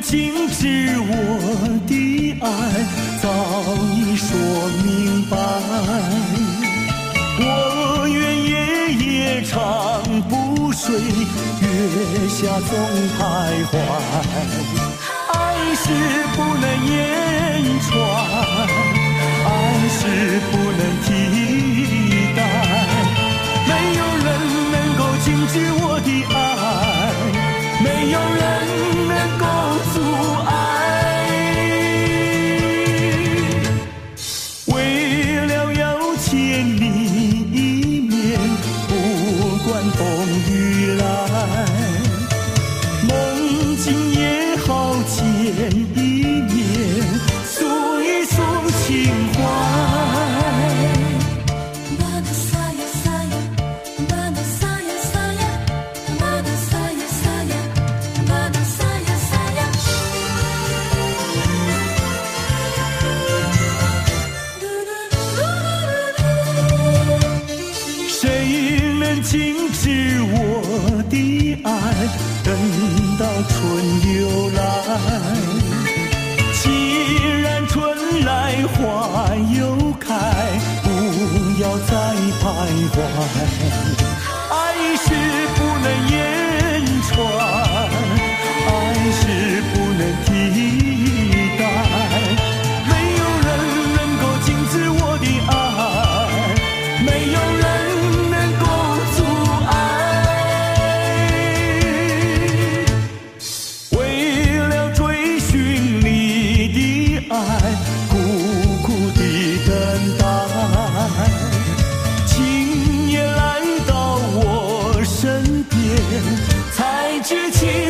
静止我的爱早已说明白，我愿夜夜长不睡，月下总徘徊。爱是不能言传，爱是不能替代，没有人能够静止我的爱，没有人能够阻碍。为了要见你一面，不管风雨来，梦境也好见一面，诉一诉情怀。静止我的爱，等到春又来。既然春来花又开，不要再徘徊。爱是不能言传，爱是不能替代，没有人能够静止我的爱，没有人苦苦地等待，今夜来到我身边，才知情。